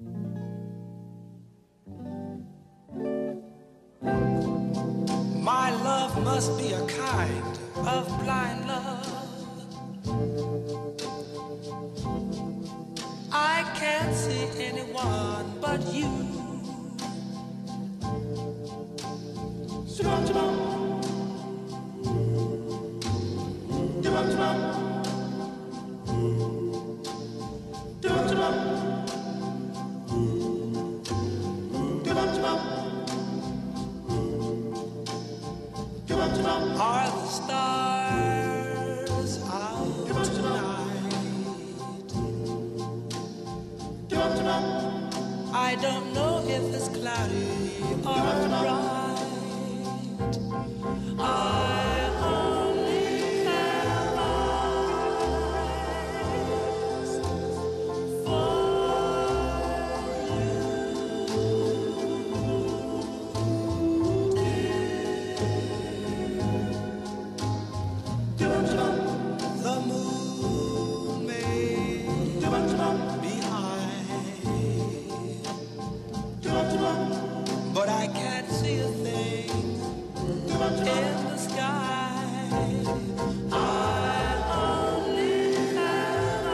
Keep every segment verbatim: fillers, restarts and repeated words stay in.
My love must be a kind of blind love. I can't see anyone but you. Shabam, shabam. Shabam, shabam. Shabam, shabam. Shabam, shabam. Are the stars out tonight? I don't know if it's cloudy or bright. I only have eyes for the moon may be high, but I can't see a thing in the sky. I only have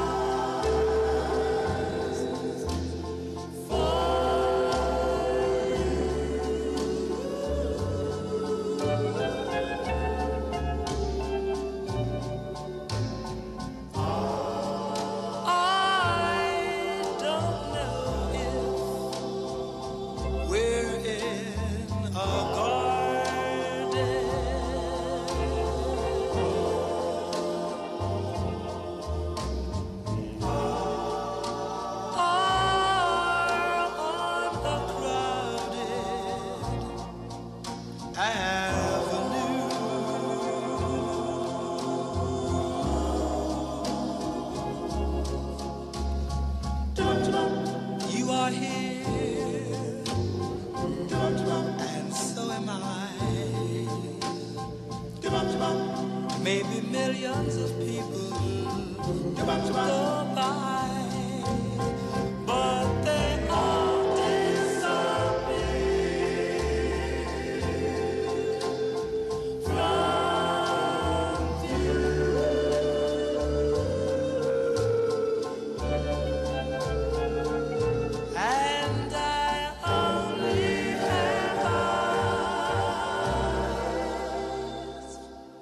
eyes for maybe millions of people go by, but they all disappear from view. And I only have eyes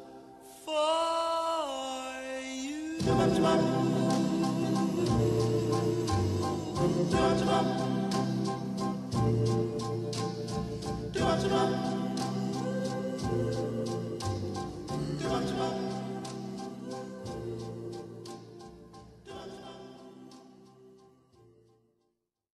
for you.